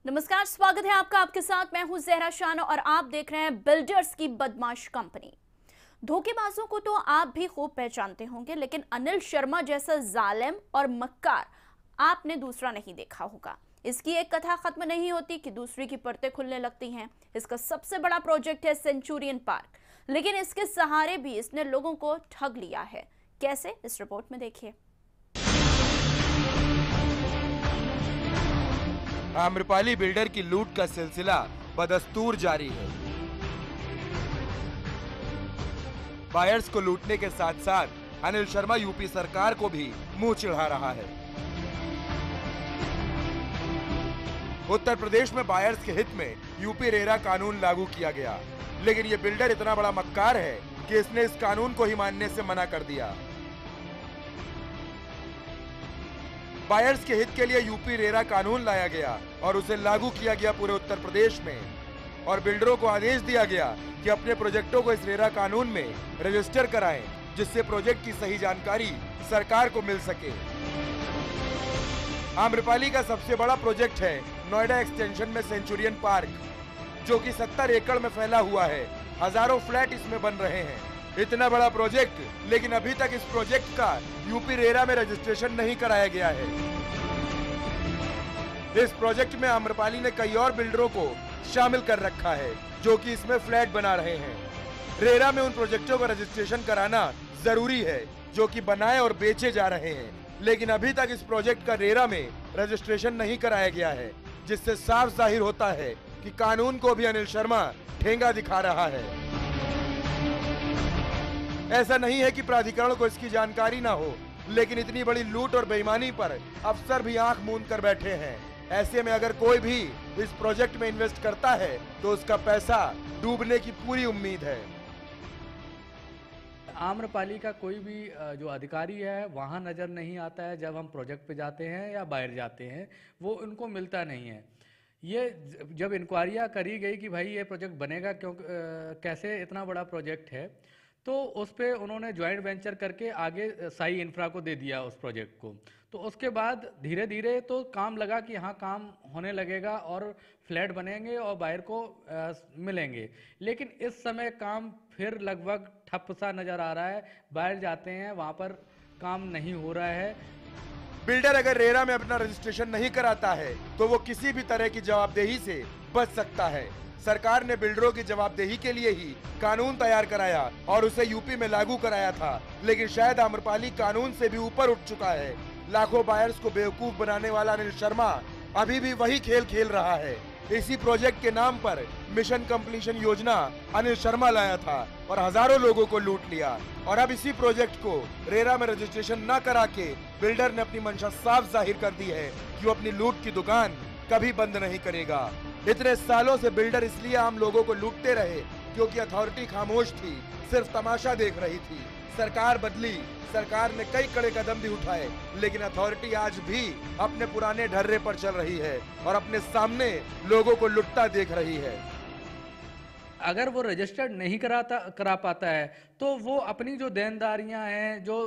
नमस्कार, स्वागत है आपका। आपके साथ मैं हूं जहरा शान और आप देख रहे हैं बिल्डर्स की बदमाश कंपनी। धोखेबाजों को तो आप भी खूब पहचानते होंगे, लेकिन अनिल शर्मा जैसा जालिम और मक्कार आपने दूसरा नहीं देखा होगा। इसकी एक कथा खत्म नहीं होती कि दूसरी की परतें खुलने लगती हैं। इसका सबसे बड़ा प्रोजेक्ट है सेंचुरियन पार्क, लेकिन इसके सहारे भी इसने लोगों को ठग लिया है। कैसे, इस रिपोर्ट में देखिए। आम्रपाली बिल्डर की लूट का सिलसिला बदस्तूर जारी है। बायर्स को लूटने के साथ साथ अनिल शर्मा यूपी सरकार को भी मुंह चिढ़ा रहा है। उत्तर प्रदेश में बायर्स के हित में यूपी रेरा कानून लागू किया गया, लेकिन ये बिल्डर इतना बड़ा मक्कार है कि इसने इस कानून को ही मानने से मना कर दिया। बायर्स के हित के लिए यूपी रेरा कानून लाया गया और उसे लागू किया गया पूरे उत्तर प्रदेश में, और बिल्डरों को आदेश दिया गया कि अपने प्रोजेक्टों को इस रेरा कानून में रजिस्टर कराएं, जिससे प्रोजेक्ट की सही जानकारी सरकार को मिल सके। आम्रपाली का सबसे बड़ा प्रोजेक्ट है नोएडा एक्सटेंशन में सेंचुरियन पार्क, जो कि 70 एकड़ में फैला हुआ है। हजारों फ्लैट इसमें बन रहे हैं। इतना बड़ा प्रोजेक्ट, लेकिन अभी तक इस प्रोजेक्ट का यूपी रेरा में रजिस्ट्रेशन नहीं कराया गया है। इस प्रोजेक्ट में आम्रपाली ने कई और बिल्डरों को शामिल कर रखा है, जो कि इसमें फ्लैट बना रहे हैं। रेरा में उन प्रोजेक्टों का रजिस्ट्रेशन कराना जरूरी है जो कि बनाए और बेचे जा रहे हैं, लेकिन अभी तक इस प्रोजेक्ट का रेरा में रजिस्ट्रेशन नहीं कराया गया है, जिससे साफ जाहिर होता है कि कानून को भी अनिल शर्मा ठेंगा दिखा रहा है। ऐसा नहीं है कि प्राधिकरण को इसकी जानकारी ना हो, लेकिन इतनी बड़ी लूट और बेईमानी पर अफसर भी आंख मूंद कर बैठे हैं। ऐसे में अगर कोई भी इस प्रोजेक्ट में इन्वेस्ट करता है तो उसका पैसा डूबने की पूरी उम्मीद है। आम्रपाली का कोई भी जो अधिकारी है वहाँ नज़र नहीं आता है। जब हम प्रोजेक्ट पे जाते हैं या बाहर जाते हैं, वो उनको मिलता नहीं है। ये जब इंक्वायरियाँ करी गई कि भाई ये प्रोजेक्ट बनेगा क्यों, कैसे इतना बड़ा प्रोजेक्ट है, तो उस पे उन्होंने ज्वाइंट वेंचर करके आगे साई इंफ्रा को दे दिया उस प्रोजेक्ट को। तो उसके बाद धीरे धीरे तो काम लगा कि हाँ काम होने लगेगा और फ्लैट बनेंगे और बायर को मिलेंगे, लेकिन इस समय काम फिर लगभग ठप सा नज़र आ रहा है। बाहर जाते हैं, वहाँ पर काम नहीं हो रहा है। बिल्डर अगर रेरा में अपना रजिस्ट्रेशन नहीं कराता है तो वो किसी भी तरह की जवाबदेही से बच सकता है। सरकार ने बिल्डरों की जवाबदेही के लिए ही कानून तैयार कराया और उसे यूपी में लागू कराया था, लेकिन शायद आम्रपाली कानून से भी ऊपर उठ चुका है। लाखों बायर्स को बेवकूफ बनाने वाला अनिल शर्मा अभी भी वही खेल खेल रहा है। इसी प्रोजेक्ट के नाम पर मिशन कंप्लीशन योजना अनिल शर्मा लाया था और हजारों लोगों को लूट लिया, और अब इसी प्रोजेक्ट को रेरा में रजिस्ट्रेशन न करा के बिल्डर ने अपनी मंशा साफ जाहिर कर दी है कि वो अपनी लूट की दुकान कभी बंद नहीं करेगा। इतने सालों से बिल्डर इसलिए आम लोगों को लूटते रहे क्योंकि अथॉरिटी खामोश थी, सिर्फ तमाशा देख रही थी। सरकार बदली, सरकार ने कई कड़े कदम भी उठाए, लेकिन अथॉरिटी आज भी अपने पुराने ढर्रे पर चल रही है और अपने सामने लोगों को लुटता देख रही है। अगर वो रजिस्टर्ड नहीं करा पाता है तो वो अपनी जो देनदारियां हैं जो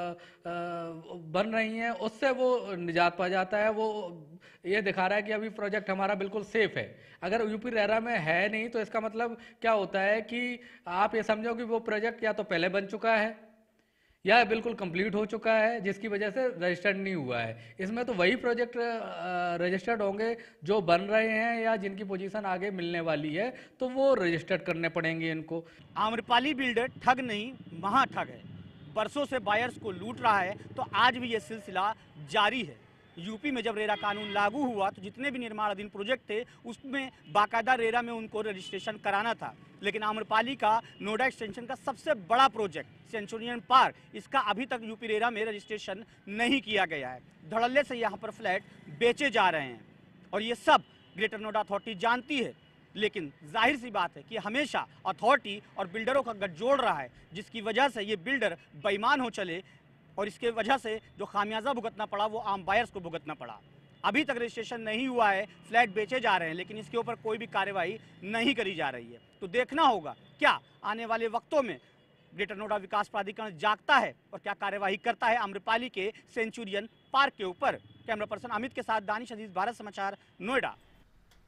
बन रही हैं उससे वो निजात पा जाता है। वो ये दिखा रहा है कि अभी प्रोजेक्ट हमारा बिल्कुल सेफ है। अगर यूपी रेरा में है नहीं तो इसका मतलब क्या होता है कि आप ये समझो कि वो प्रोजेक्ट या तो पहले बन चुका है या बिल्कुल कंप्लीट हो चुका है, जिसकी वजह से रजिस्टर्ड नहीं हुआ है। इसमें तो वही प्रोजेक्ट रजिस्टर्ड होंगे जो बन रहे हैं या जिनकी पोजीशन आगे मिलने वाली है, तो वो रजिस्टर्ड करने पड़ेंगे इनको। आम्रपाली बिल्डर ठग नहीं, महा ठग है। बरसों से बायर्स को लूट रहा है, तो आज भी ये सिलसिला जारी है। यूपी में जब रेरा कानून लागू हुआ तो जितने भी निर्माणाधीन प्रोजेक्ट थे उसमें बाकायदा रेरा में उनको रजिस्ट्रेशन कराना था, लेकिन आम्रपाली का नोएडा एक्सटेंशन का सबसे बड़ा प्रोजेक्ट सेंचुरियन पार्क, इसका अभी तक यूपी रेरा में रजिस्ट्रेशन नहीं किया गया है। धड़ल्ले से यहाँ पर फ्लैट बेचे जा रहे हैं और ये सब ग्रेटर नोएडा अथॉरिटी जानती है, लेकिन जाहिर सी बात है कि हमेशा अथॉरिटी और बिल्डरों का गठजोड़ रहा है, जिसकी वजह से ये बिल्डर बेईमान हो चले और इसके वजह से जो खामियाजा भुगतना पड़ा वो आम बायर्स को भुगतना पड़ा। अभी तक रजिस्ट्रेशन नहीं हुआ है, फ्लैट बेचे जा रहे हैं, लेकिन इसके ऊपर कोई भी कार्रवाई नहीं करी जा रही है। तो देखना होगा क्या आने वाले वक्तों में ग्रेटर नोएडा विकास प्राधिकरण जागता है और क्या कार्यवाही करता है आम्रपाली के सेंचुरियन पार्क के ऊपर। कैमरा पर्सन अमित के साथ दानिश अजीज, भारत समाचार, नोएडा।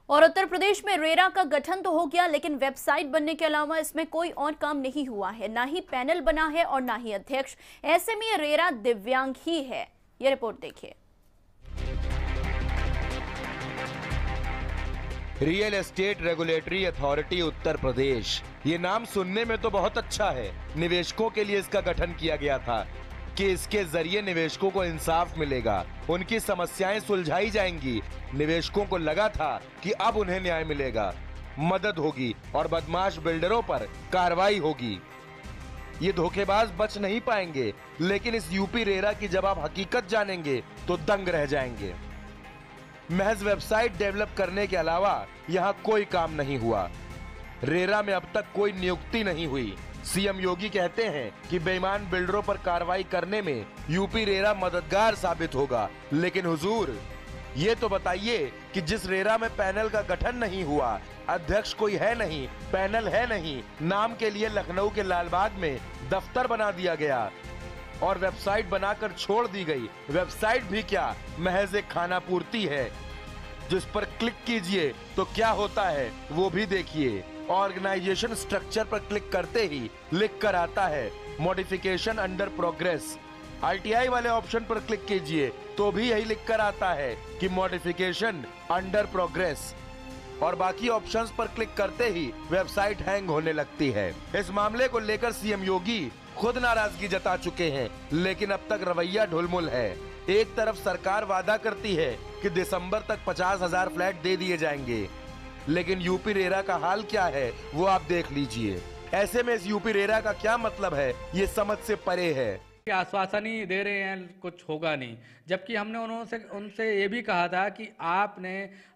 और उत्तर प्रदेश में रेरा का गठन तो हो गया, लेकिन वेबसाइट बनने के अलावा इसमें कोई और काम नहीं हुआ है। ना ही पैनल बना है और ना ही अध्यक्ष। ऐसे में ये रेरा दिव्यांग ही है। ये रिपोर्ट देखिए। Real estate regulatory authority Uttar Pradesh, ये नाम सुनने में तो बहुत अच्छा है। निवेशकों के लिए इसका गठन किया गया था कि इसके जरिए निवेशकों को इंसाफ मिलेगा, उनकी समस्याएं सुलझाई जाएंगी। निवेशकों को लगा था कि अब उन्हें न्याय मिलेगा, मदद होगी और बदमाश बिल्डरों पर कार्रवाई होगी। ये धोखेबाज बच नहीं पाएंगे। लेकिन इस यूपी रेरा की जब आप हकीकत जानेंगे तो दंग रह जाएंगे। महज वेबसाइट डेवलप करने के अलावा यहाँ कोई काम नहीं हुआ। रेरा में अब तक कोई नियुक्ति नहीं हुई। सीएम योगी कहते हैं कि बेईमान बिल्डरों पर कार्रवाई करने में यूपी रेरा मददगार साबित होगा। लेकिन हुजूर, ये तो बताइए कि जिस रेरा में पैनल का गठन नहीं हुआ, अध्यक्ष कोई है नहीं, पैनल है नहीं, नाम के लिए लखनऊ के लालबाग में दफ्तर बना दिया गया और वेबसाइट बनाकर छोड़ दी गई। वेबसाइट भी क्या, महज एक खाना पूर्ति है जिस पर क्लिक कीजिए तो क्या होता है वो भी देखिए। ऑर्गेनाइजेशन स्ट्रक्चर पर क्लिक करते ही लिख कर आता है मॉडिफिकेशन अंडर प्रोग्रेस। आरटीआई वाले ऑप्शन पर क्लिक कीजिए तो भी यही लिख कर आता है कि मॉडिफिकेशन अंडर प्रोग्रेस। और बाकी ऑप्शंस पर क्लिक करते ही वेबसाइट हैंग होने लगती है। इस मामले को लेकर सीएम योगी खुद नाराजगी जता चुके हैं, लेकिन अब तक रवैया ढुलमुल है। एक तरफ सरकार वादा करती है कि दिसंबर तक 50,000 फ्लैट दे दिए जाएंगे, लेकिन यूपी रेरा का हाल क्या है वो आप देख लीजिए। ऐसे में इस यूपी रेरा का क्या मतलब है, ये समझ से परे है। आश्वासन ही दे रहे हैं, कुछ होगा नहीं। जबकि हमने उनसे ये भी कहा था कि आपने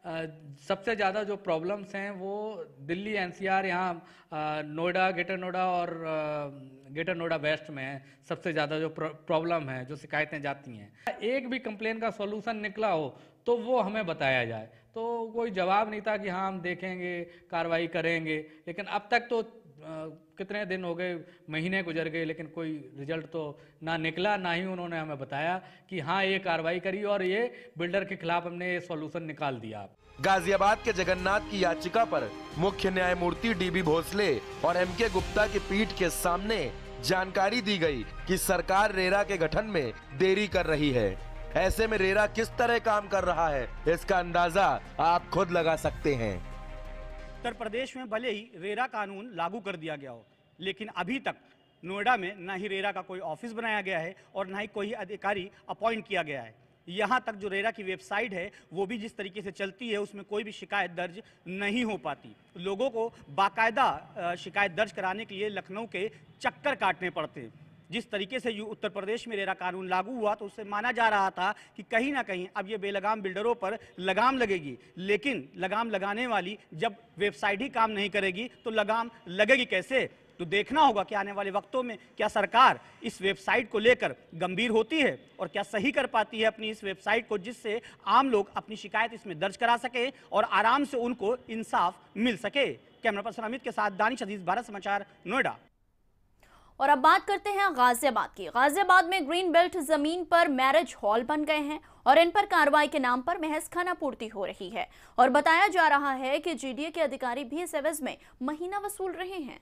सबसे ज़्यादा जो प्रॉब्लम्स हैं वो दिल्ली एनसीआर, यहाँ नोएडा, ग्रेटर नोएडा और ग्रेटर नोएडा वेस्ट में है। सबसे ज़्यादा जो प्रॉब्लम है, जो शिकायतें जाती हैं, एक भी कंप्लेन का सॉल्यूशन निकला हो तो वो हमें बताया जाए। तो कोई जवाब नहीं था कि हाँ हम देखेंगे, कार्रवाई करेंगे। लेकिन अब तक तो कितने दिन हो गए, महीने गुजर गए, लेकिन कोई रिजल्ट तो ना निकला, ना ही उन्होंने हमें बताया कि हाँ ये कार्रवाई करी और ये बिल्डर के खिलाफ हमने ये सॉल्यूशन निकाल दिया। गाजियाबाद के जगन्नाथ की याचिका पर मुख्य न्यायमूर्ति डीबी भोसले और एमके गुप्ता की पीठ के सामने जानकारी दी गई कि सरकार रेरा के गठन में देरी कर रही है। ऐसे में रेरा किस तरह काम कर रहा है, इसका अंदाजा आप खुद लगा सकते हैं। उत्तर प्रदेश में भले ही रेरा कानून लागू कर दिया गया हो, लेकिन अभी तक नोएडा में ना ही रेरा का कोई ऑफिस बनाया गया है और ना ही कोई अधिकारी अपॉइंट किया गया है। यहाँ तक जो रेरा की वेबसाइट है वो भी जिस तरीके से चलती है उसमें कोई भी शिकायत दर्ज नहीं हो पाती। लोगों को बाकायदा शिकायत दर्ज कराने के लिए लखनऊ के चक्कर काटने पड़ते हैं। जिस तरीके से उत्तर प्रदेश में रेरा कानून लागू हुआ तो उससे माना जा रहा था कि कहीं ना कहीं अब ये बेलगाम बिल्डरों पर लगाम लगेगी। लेकिन लगाम लगाने वाली जब वेबसाइट ही काम नहीं करेगी तो लगाम लगेगी कैसे? तो देखना होगा कि आने वाले वक्तों में क्या सरकार इस वेबसाइट को लेकर गंभीर होती है और क्या सही कर पाती है अपनी इस वेबसाइट को, जिससे आम लोग अपनी शिकायत इसमें दर्ज करा सके और आराम से उनको इंसाफ मिल सके। कैमरा पर्सन अमित के साथ दानिश अजीज, भारत समाचार, नोएडा। और अब बात करते हैं गाजियाबाद की। गाजियाबाद में ग्रीन बेल्ट जमीन पर मैरिज हॉल बन गए हैं और इन पर कार्रवाई के नाम पर महज खानापूर्ति हो रही है और बताया जा रहा है कि जीडीए के अधिकारी भी इस एवज में महीना वसूल रहे हैं।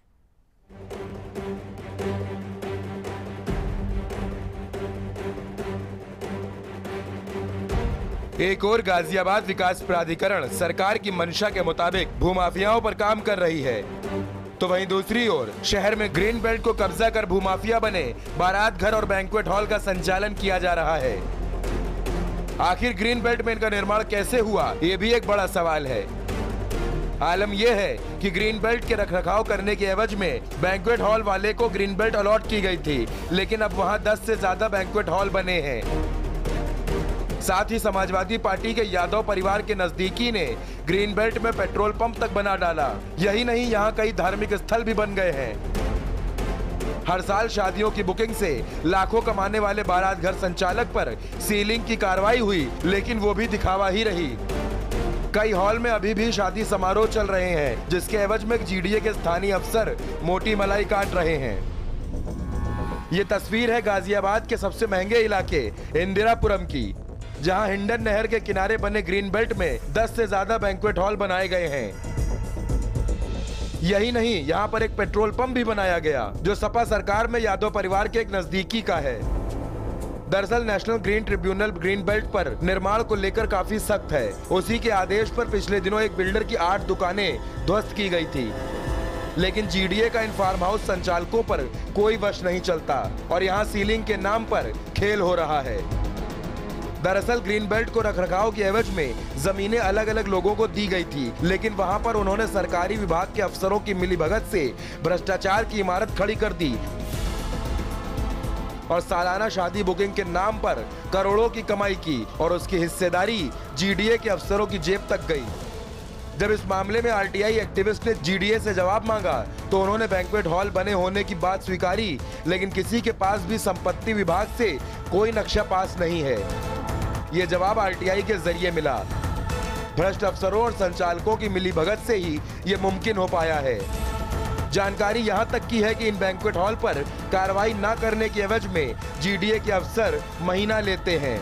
एक और गाजियाबाद विकास प्राधिकरण सरकार की मंशा के मुताबिक भूमाफियाओं पर काम कर रही है, तो वहीं दूसरी ओर शहर में ग्रीन बेल्ट को कब्जा कर भूमाफिया बने बारात घर और बैंक्वेट हॉल का संचालन किया जा रहा है। आखिर ग्रीन बेल्ट में इनका निर्माण कैसे हुआ, ये भी एक बड़ा सवाल है। आलम यह है कि ग्रीन बेल्ट के रखरखाव करने के एवज में बैंक्वेट हॉल वाले को ग्रीन बेल्ट अलॉट की गई थी, लेकिन अब वहां 10 से ज्यादा बैंक्वेट हॉल बने हैं। साथ ही समाजवादी पार्टी के यादव परिवार के नजदीकी ने ग्रीन बेल्ट में पेट्रोल पंप तक बना डाला। यही नहीं, यहाँ कई धार्मिक स्थल भी बन गए हैं। हर साल शादियों की बुकिंग से लाखों कमाने वाले बारात घर संचालक पर सीलिंग की कार्रवाई हुई, लेकिन वो भी दिखावा ही रही। कई हॉल में अभी भी शादी समारोह चल रहे हैं, जिसके एवज में जीडीए के स्थानीय अफसर मोटी मलाई काट रहे हैं। ये तस्वीर है गाजियाबाद के सबसे महंगे इलाके इंदिरापुरम की। जहां हिंडन नहर के किनारे बने ग्रीन बेल्ट में 10 से ज्यादा बैंक्वेट हॉल बनाए गए हैं। यही नहीं, यहाँ पर एक पेट्रोल पंप भी बनाया गया जो सपा सरकार में यादव परिवार के एक नजदीकी का है। दरअसल national green tribunal green belt पर निर्माण को लेकर काफी सख्त है। उसी के आदेश पर पिछले दिनों एक बिल्डर की 8 दुकानें ध्वस्त की गई थी, लेकिन जीडीए का इन फार्म हाउस संचालकों पर कोई वश नहीं चलता और यहाँ सीलिंग के नाम पर खेल हो रहा है। दरअसल ग्रीन बेल्ट को रखरखाव के एवज में जमीनें अलग अलग लोगों को दी गई थी, लेकिन वहां पर उन्होंने सरकारी विभाग के अफसरों की मिलीभगत से भ्रष्टाचार की इमारत खड़ी कर दी और सालाना शादी बुकिंग के नाम पर करोड़ों की कमाई की और उसकी हिस्सेदारी जीडीए के अफसरों की जेब तक गई। जब इस मामले में आरटीआई एक्टिविस्ट ने जीडीए से जवाब मांगा तो उन्होंने बैंक्वेट हॉल बने होने की बात स्वीकारी, लेकिन किसी के पास भी संपत्ति विभाग से कोई नक्शा पास नहीं है। ये जवाब आरटीआई के जरिए मिला। भ्रष्ट अफसरों और संचालकों की मिलीभगत से ही ये मुमकिन हो पाया है। जानकारी यहाँ तक की है कि इन बैंक्वेट हॉल पर कार्रवाई न करने के एवज में जीडीए के अफसर महीना लेते हैं।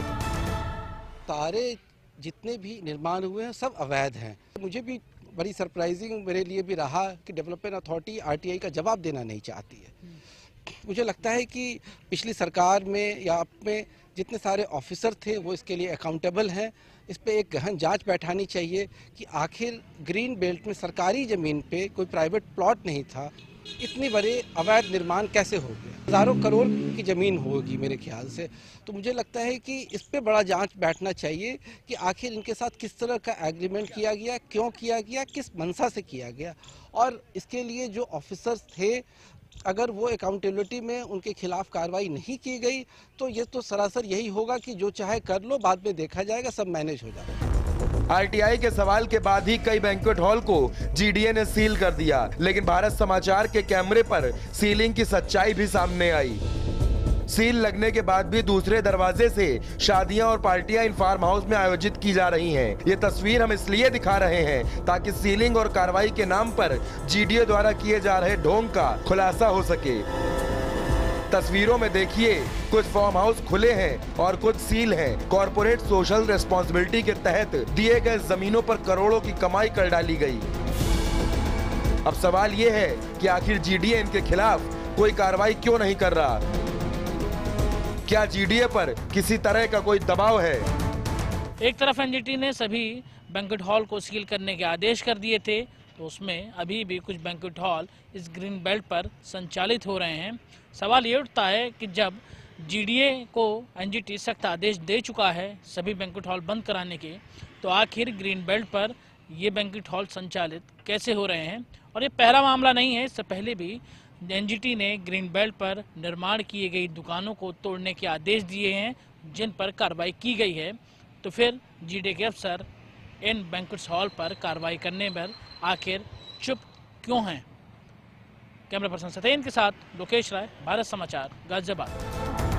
सारे जितने भी निर्माण हुए हैं सब अवैध हैं। मुझे भी बड़ी सरप्राइजिंग मेरे लिए भी रहा कि डेवलपमेंट अथॉरिटी आरटीआई का जवाब देना नहीं चाहती है। मुझे लगता है कि पिछली सरकार में या अब में जितने सारे ऑफिसर थे वो इसके लिए अकाउंटेबल हैं। इस पे एक गहन जांच बैठानी चाहिए कि आखिर ग्रीन बेल्ट में सरकारी ज़मीन पे कोई प्राइवेट प्लॉट नहीं था, इतनी बड़े अवैध निर्माण कैसे हो गया। हज़ारों करोड़ की ज़मीन होगी मेरे ख्याल से। तो मुझे लगता है कि इस पे बड़ा जांच बैठना चाहिए कि आखिर इनके साथ किस तरह का एग्रीमेंट किया गया, क्यों किया गया, किस मंशा से किया गया, और इसके लिए जो ऑफिसर्स थे अगर वो अकाउंटेबिलिटी में उनके खिलाफ कार्रवाई नहीं की गई तो ये तो सरासर यही होगा कि जो चाहे कर लो, बाद में देखा जाएगा, सब मैनेज हो जाएगा। आरटीआई के सवाल के बाद ही कई बैंक्वेट हॉल को जीडीए ने सील कर दिया, लेकिन भारत समाचार के कैमरे पर सीलिंग की सच्चाई भी सामने आई। सील लगने के बाद भी दूसरे दरवाजे से शादियां और पार्टियां इन फार्म हाउस में आयोजित की जा रही हैं। ये तस्वीर हम इसलिए दिखा रहे हैं ताकि सीलिंग और कार्रवाई के नाम पर जीडीए द्वारा किए जा रहे ढोंग का खुलासा हो सके। तस्वीरों में देखिए, कुछ फार्म हाउस खुले हैं और कुछ सील हैं। कॉर्पोरेट सोशल रिस्पॉन्सिबिलिटी के तहत दिए गए जमीनों पर करोड़ों की कमाई कर डाली गई। अब सवाल ये है कि आखिर जीडीए इनके खिलाफ कोई कार्रवाई क्यों नहीं कर रहा? क्या जीडीए पर किसी तरह का कोई दबाव है? एक तरफ एनजीटी ने सभी बैंक्वेट हॉल को सील करने के आदेश कर दिए थे, तो उसमें अभी भी कुछ बैंक्वेट हॉल इस ग्रीन बेल्ट पर संचालित हो रहे हैं। सवाल ये उठता है कि जब जीडीए को एनजीटी सख्त आदेश दे चुका है सभी बैंक्वेट हॉल बंद कराने के, तो आखिर ग्रीन बेल्ट पर ये बैंक्वेट हॉल संचालित कैसे हो रहे हैं? और ये पहला मामला नहीं है, इससे पहले भी एनजीटी ने ग्रीन बेल्ट पर निर्माण किए गई दुकानों को तोड़ने के आदेश दिए हैं, जिन पर कार्रवाई की गई है। तो फिर जीडीए के अफसर इन बैंक्वेट हॉल पर कार्रवाई करने पर आखिर चुप क्यों हैं? कैमरा पर्सन सत्येन के साथ लोकेश राय, भारत समाचार, गाजियाबाद।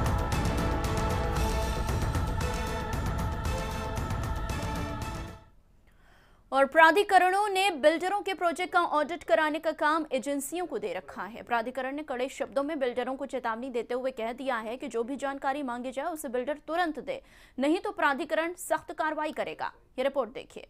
और प्राधिकरणों ने बिल्डरों के प्रोजेक्ट का ऑडिट कराने का काम एजेंसियों को दे रखा है। प्राधिकरण ने कड़े शब्दों में बिल्डरों को चेतावनी देते हुए कह दिया है कि जो भी जानकारी मांगी जाए उसे बिल्डर तुरंत दे, नहीं तो प्राधिकरण सख्त कार्रवाई करेगा। ये रिपोर्ट देखिए।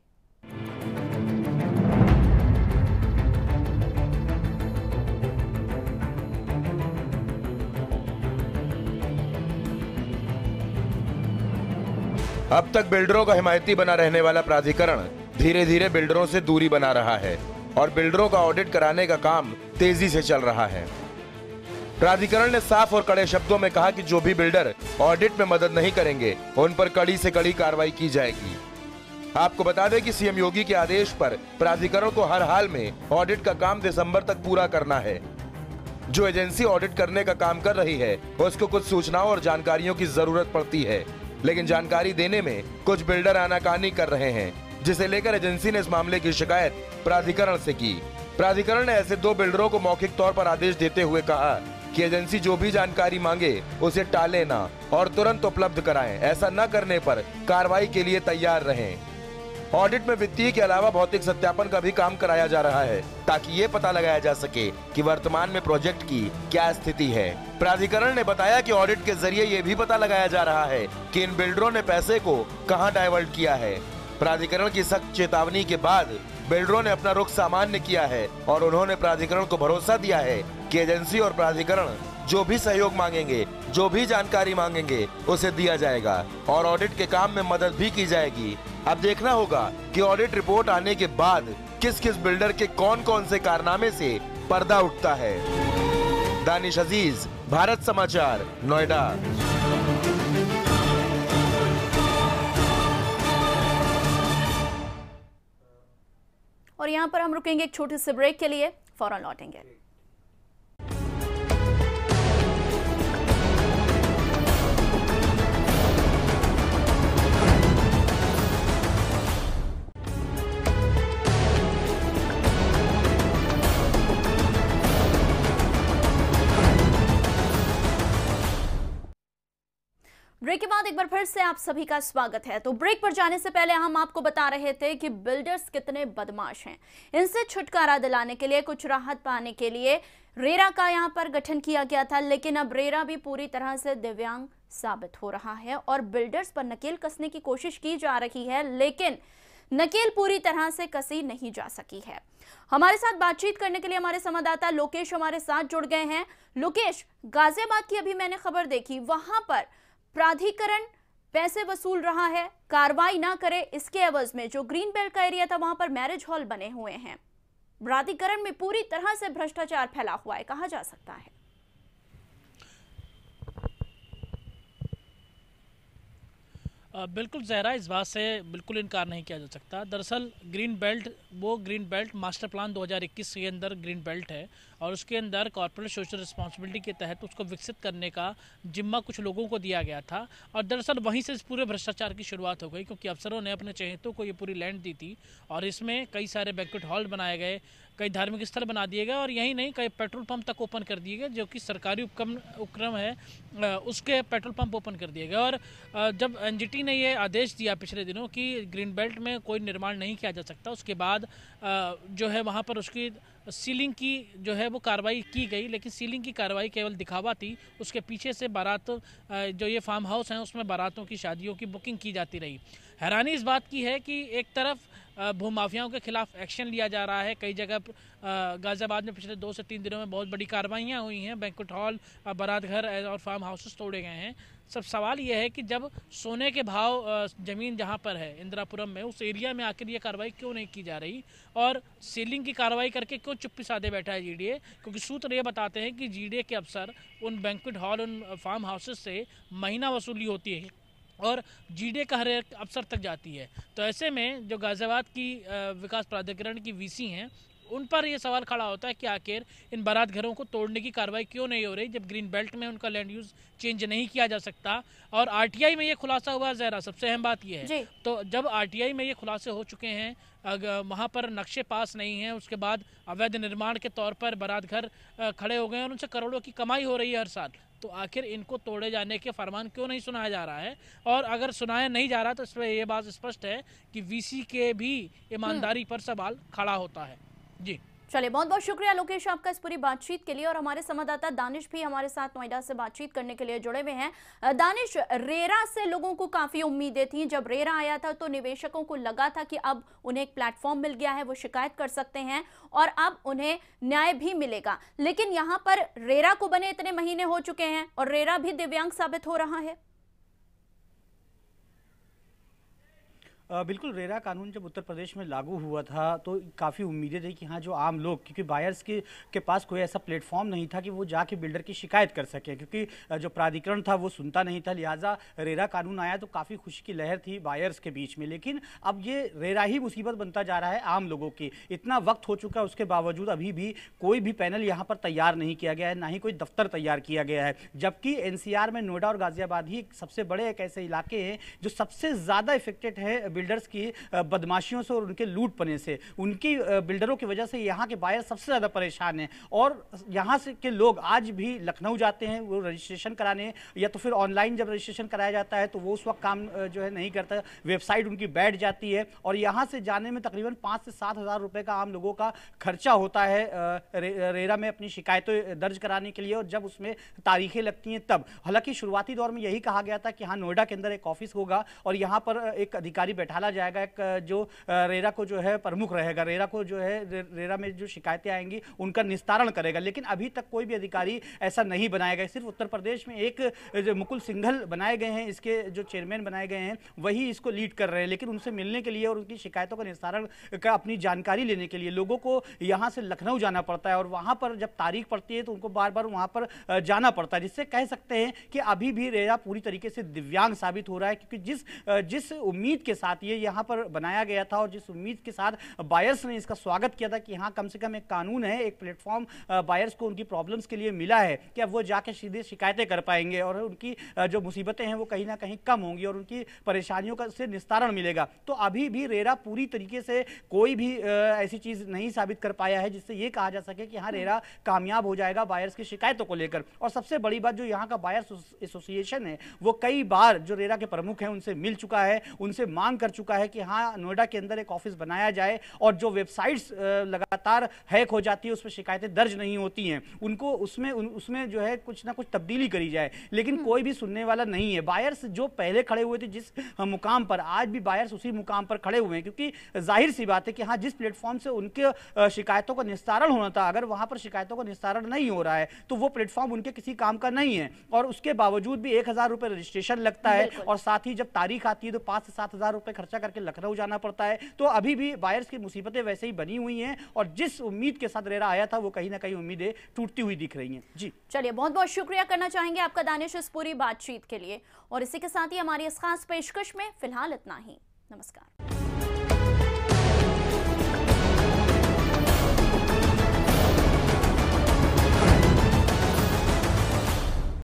अब तक बिल्डरों का हिमायती बना रहने वाला प्राधिकरण धीरे धीरे बिल्डरों से दूरी बना रहा है और बिल्डरों का ऑडिट कराने का काम तेजी से चल रहा है। प्राधिकरण ने साफ और कड़े शब्दों में कहा कि जो भी बिल्डर ऑडिट में मदद नहीं करेंगे उन पर कड़ी से कड़ी कार्रवाई की जाएगी। आपको बता दें कि सीएम योगी के आदेश पर प्राधिकरण को हर हाल में ऑडिट का काम दिसंबर तक पूरा करना है। जो एजेंसी ऑडिट करने का काम कर रही है उसको कुछ सूचनाओं और जानकारियों की जरूरत पड़ती है, लेकिन जानकारी देने में कुछ बिल्डर आनाकानी कर रहे हैं, जिसे लेकर एजेंसी ने इस मामले की शिकायत प्राधिकरण से की। प्राधिकरण ने ऐसे 2 बिल्डरों को मौखिक तौर पर आदेश देते हुए कहा कि एजेंसी जो भी जानकारी मांगे उसे टाले ना और तुरंत उपलब्ध कराएं। ऐसा न करने पर कार्रवाई के लिए तैयार रहें। ऑडिट में वित्तीय के अलावा भौतिक सत्यापन का भी काम कराया जा रहा है ताकि ये पता लगाया जा सके कि वर्तमान में प्रोजेक्ट की क्या स्थिति है। प्राधिकरण ने बताया कि ऑडिट के जरिए ये भी पता लगाया जा रहा है कि इन बिल्डरों ने पैसे को कहां डाइवर्ट किया है। प्राधिकरण की सख्त चेतावनी के बाद बिल्डरों ने अपना रुख सामान्य किया है और उन्होंने प्राधिकरण को भरोसा दिया है कि एजेंसी और प्राधिकरण जो भी सहयोग मांगेंगे, जो भी जानकारी मांगेंगे, उसे दिया जाएगा और ऑडिट के काम में मदद भी की जाएगी। अब देखना होगा कि ऑडिट रिपोर्ट आने के बाद किस किस बिल्डर के कौन कौन से कारनामे से पर्दा उठता है। दानिश अजीज, भारत समाचार, नोएडा। और यहाँ पर हम रुकेंगे एक छोटे से ब्रेक के लिए, फौरन लौटेंगे। ब्रेक के बाद एक बार फिर से आप सभी का स्वागत है। तो ब्रेक पर जाने से पहले हम आपको बता रहे थे कि बिल्डर्स कितने बदमाश हैं। इनसे छुटकारा दिलाने के लिए, कुछ राहत पाने के लिए रेरा का यहाँ पर गठन किया गया था, लेकिन अब रेरा भी पूरी तरह से दिव्यांग साबित हो रहा है और बिल्डर्स पर नकेल कसने की कोशिश की जा रही है, लेकिन नकेल पूरी तरह से कसी नहीं जा सकी है। हमारे साथ बातचीत करने के लिए हमारे संवाददाता लोकेश हमारे साथ जुड़ गए हैं। लोकेश, गाजियाबाद की अभी मैंने खबर देखी, वहां पर प्राधिकरण पैसे वसूल रहा है, कार्रवाई ना करे इसके एवज में जो ग्रीन बेल्ट का एरिया था वहां पर मैरिज हॉल बने हुए हैं। प्राधिकरण में पूरी तरह से भ्रष्टाचार फैला हुआ है, कहा जा सकता है। बिल्कुल जहरा, इस बात से बिल्कुल इनकार नहीं किया जा सकता। दरअसल ग्रीन बेल्ट मास्टर प्लान 2021 के अंदर ग्रीन बेल्ट है और उसके अंदर कॉर्पोरेट सोशल रिस्पॉन्सिबिलिटी के तहत उसको विकसित करने का जिम्मा कुछ लोगों को दिया गया था और दरअसल वहीं से इस पूरे भ्रष्टाचार की शुरुआत हो गई, क्योंकि अफसरों ने अपने चहेतों को ये पूरी लैंड दी थी और इसमें कई सारे बैंक्वेट हॉल बनाए गए, कई धार्मिक स्थल बना दिए गए और यही नहीं, कई पेट्रोल पंप तक ओपन कर दिए गए, जो कि सरकारी उपक्रम है उसके पेट्रोल पंप ओपन कर दिए गए। और जब एनजीटी ने ये आदेश दिया पिछले दिनों कि ग्रीन बेल्ट में कोई निर्माण नहीं किया जा सकता, उसके बाद जो है वहाँ पर उसकी सीलिंग की जो है वो कार्रवाई की गई, लेकिन सीलिंग की कार्रवाई केवल दिखावा थी। उसके पीछे से बारात जो ये फार्म हाउस हैं उसमें बारातों की शादियों की बुकिंग की जाती रही। हैरानी इस बात की है कि एक तरफ भूमाफियाओं के खिलाफ एक्शन लिया जा रहा है, कई जगह गाजियाबाद में पिछले 2 से 3 दिनों में बहुत बड़ी कार्रवाइयाँ हुई हैं, बैंक्वेट हॉल, बारात घर और फार्म हाउसेस तोड़े गए हैं। सब सवाल ये है कि जब सोने के भाव ज़मीन जहाँ पर है इंदिरापुरम में, उस एरिया में आखिर ये कार्रवाई क्यों नहीं की जा रही और सीलिंग की कार्रवाई करके क्यों चुप्पी साधे बैठा है जीडीए। क्योंकि सूत्र ये बताते हैं कि जीडीए के अफसर उन बैंक्वेट हॉल, उन फार्म हाउसेस से महीना वसूली होती है और जीडीए का हर एक अफसर तक जाती है। तो ऐसे में जो गाजियाबाद की विकास प्राधिकरण की वीसी हैं, उन पर ये सवाल खड़ा होता है कि आखिर इन बारात घरों को तोड़ने की कार्रवाई क्यों नहीं हो रही, जब ग्रीन बेल्ट में उनका लैंड यूज चेंज नहीं किया जा सकता। और आरटीआई में ये खुलासा हुआ जहरा, सबसे अहम बात ये है। तो जब आरटीआई में ये खुलासे हो चुके हैं, वहाँ पर नक्शे पास नहीं हैं, उसके बाद अवैध निर्माण के तौर पर बारात घर खड़े हो गए और उनसे करोड़ों की कमाई हो रही है हर साल, तो आखिर इनको तोड़े जाने के फरमान क्यों नहीं सुनाया जा रहा है। और अगर सुनाया नहीं जा रहा तो इसमें ये बात स्पष्ट है कि वीसी के भी ईमानदारी पर सवाल खड़ा होता है। जी चलिए, बहुत बहुत शुक्रिया लोकेश आपका इस पूरी बातचीत के लिए। और हमारे संवाददाता दानिश भी हमारे साथ नोएडा से बातचीत करने के लिए जुड़े हुए हैं। दानिश, रेरा से लोगों को काफी उम्मीदें थी। जब रेरा आया था तो निवेशकों को लगा था कि अब उन्हें एक प्लेटफॉर्म मिल गया है, वो शिकायत कर सकते हैं और अब उन्हें न्याय भी मिलेगा। लेकिन यहाँ पर रेरा को बने इतने महीने हो चुके हैं और रेरा भी दिव्यांग साबित हो रहा है। बिल्कुल, रेरा कानून जब उत्तर प्रदेश में लागू हुआ था तो काफ़ी उम्मीदें थी कि हाँ, जो आम लोग, क्योंकि बायर्स के पास कोई ऐसा प्लेटफॉर्म नहीं था कि वो जाके बिल्डर की शिकायत कर सके, क्योंकि जो प्राधिकरण था वो सुनता नहीं था। लिहाजा रेरा कानून आया तो काफ़ी खुशी की लहर थी बायर्स के बीच में। लेकिन अब ये रेरा ही मुसीबत बनता जा रहा है आम लोगों की। इतना वक्त हो चुका है, उसके बावजूद अभी भी कोई भी पैनल यहाँ पर तैयार नहीं किया गया है, ना ही कोई दफ्तर तैयार किया गया है। जबकि एनसीआर में नोएडा और गाजियाबाद ही सबसे बड़े एक ऐसे इलाके हैं जो सबसे ज़्यादा इफेक्टेड है बिल्डर्स की बदमाशियों से और उनके लूटपने से। उनकी बिल्डरों की वजह से यहाँ के बायर सबसे ज़्यादा परेशान हैं और यहाँ से के लोग आज भी लखनऊ जाते हैं वो रजिस्ट्रेशन कराने, या तो फिर ऑनलाइन जब रजिस्ट्रेशन कराया जाता है तो वो उस वक्त काम जो है नहीं करता, वेबसाइट उनकी बैठ जाती है और यहाँ से जाने में तकरीबन 5 से 7 हज़ार रुपये का आम लोगों का खर्चा होता है रेरा में अपनी शिकायतें दर्ज कराने के लिए, और जब उसमें तारीखें लगती हैं तब। हालांकि शुरुआती दौर में यही कहा गया था कि हाँ नोएडा के अंदर एक ऑफिस होगा और यहाँ पर एक अधिकारी बैठाला जाएगा, एक जो रेरा को जो है प्रमुख रहेगा, रेरा को जो है रेरा में जो शिकायतें आएंगी उनका निस्तारण करेगा। लेकिन अभी तक कोई भी अधिकारी ऐसा नहीं बनाया गया। सिर्फ उत्तर प्रदेश में एक जो मुकुल सिंघल बनाए गए हैं, इसके जो चेयरमैन बनाए गए हैं वही इसको लीड कर रहे हैं, लेकिन उनसे मिलने के लिए और उनकी शिकायतों का निस्तारण का अपनी जानकारी लेने के लिए लोगों को यहाँ से लखनऊ जाना पड़ता है और वहाँ पर जब तारीख पड़ती है तो उनको बार बार वहाँ पर जाना पड़ता है, जिससे कह सकते हैं कि अभी भी रेरा पूरी तरीके से दिव्यांग साबित हो रहा है। क्योंकि जिस उम्मीद के साथ ये यहाँ पर बनाया गया था और जिस उम्मीद के साथ बायर्स ने इसका स्वागत किया था कि हाँ कम से कम एक कानून है, एक प्लेटफॉर्म बायर्स को उनकी प्रॉब्लम्स के लिए मिला है कि अब वो जाके सीधे शिकायतें कर पाएंगे और उनकी जो मुसीबतें हैं वो कहीं ना कहीं कम होंगी और उनकी परेशानियों का से निस्तारण मिलेगा। तो अभी भी रेरा पूरी तरीके से कोई भी ऐसी चीज नहीं साबित कर पाया है जिससे ये कहा जा सके कि हाँ रेरा कामयाब हो जाएगा बायर्स की शिकायतों को लेकर। और सबसे बड़ी बात, जो यहाँ का बायर्स एसोसिएशन है वो कई बार जो रेरा के प्रमुख हैं उनसे मिल चुका है, उनसे मांग कर चुका है कि हाँ नोएडा के अंदर एक ऑफिस बनाया जाए और जो वेबसाइट्स लगातार हैक हो जाती है उस पर शिकायतें दर्ज नहीं होती हैं, उनको उसमें जो है कुछ ना कुछ तब्दीली करी जाए। लेकिन कोई भी सुनने वाला नहीं है। बायर्स जो पहले खड़े हुए थे जिस मुकाम पर, आज भी बायर्स उसी मुकाम पर खड़े हुए हैं, क्योंकि जाहिर सी बात है कि हाँ जिस प्लेटफॉर्म से उनके शिकायतों का निस्तारण होना था, अगर वहां पर शिकायतों का निस्तारण नहीं हो रहा है तो वो प्लेटफॉर्म उनके किसी काम का नहीं है। और उसके बावजूद भी 1,000 रुपए रजिस्ट्रेशन लगता है और साथ ही जब तारीख आती है तो 5 से 7 हज़ार रुपए खर्चा करके लखनऊ जाना पड़ता है। तो अभी भी बायर्स की मुसीबतें वैसे ही बनी हुई हैं और जिस उम्मीद के साथ रेरा आया था वो कहीं ना कहीं उम्मीदें टूटती हुई दिख रही हैं। जी चलिए, बहुत बहुत शुक्रिया करना चाहेंगे आपका दानिश इस पूरी बातचीत के लिए। और इसी के साथ ही हमारी इस खास पेशकश में फिलहाल इतना ही। नमस्कार।